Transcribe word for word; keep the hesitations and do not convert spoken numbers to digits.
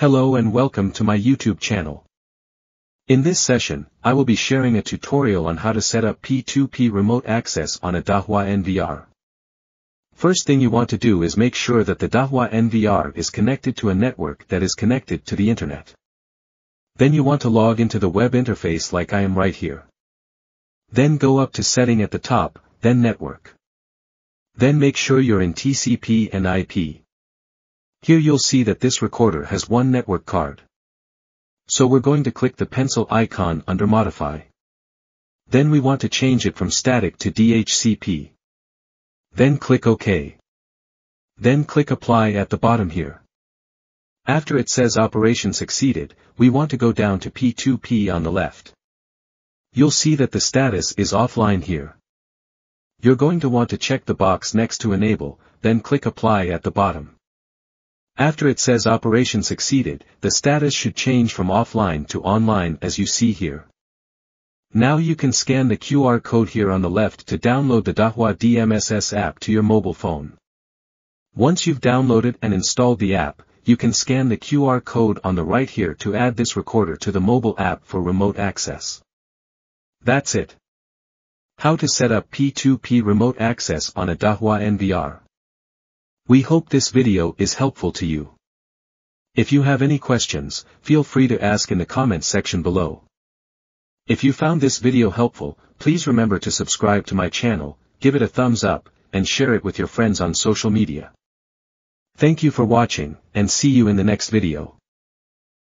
Hello and welcome to my YouTube channel. In this session, I will be sharing a tutorial on how to set up P two P remote access on a Dahua N V R. First thing you want to do is make sure that the Dahua N V R is connected to a network that is connected to the internet. Then you want to log into the web interface like I am right here. Then go up to Setting at the top, then Network. Then make sure you're in T C P and I P. Here you'll see that this recorder has one network card. So we're going to click the pencil icon under Modify. Then we want to change it from static to D H C P. Then click OK. Then click Apply at the bottom here. After it says Operation Succeeded, we want to go down to P two P on the left. You'll see that the status is offline here. You're going to want to check the box next to Enable, then click Apply at the bottom. After it says Operation Succeeded, the status should change from offline to online as you see here. Now you can scan the Q R code here on the left to download the Dahua D M S S app to your mobile phone. Once you've downloaded and installed the app, you can scan the Q R code on the right here to add this recorder to the mobile app for remote access. That's it. How to set up P two P remote access on a Dahua N V R. We hope this video is helpful to you. If you have any questions, feel free to ask in the comments section below. If you found this video helpful, please remember to subscribe to my channel, give it a thumbs up, and share it with your friends on social media. Thank you for watching, and see you in the next video.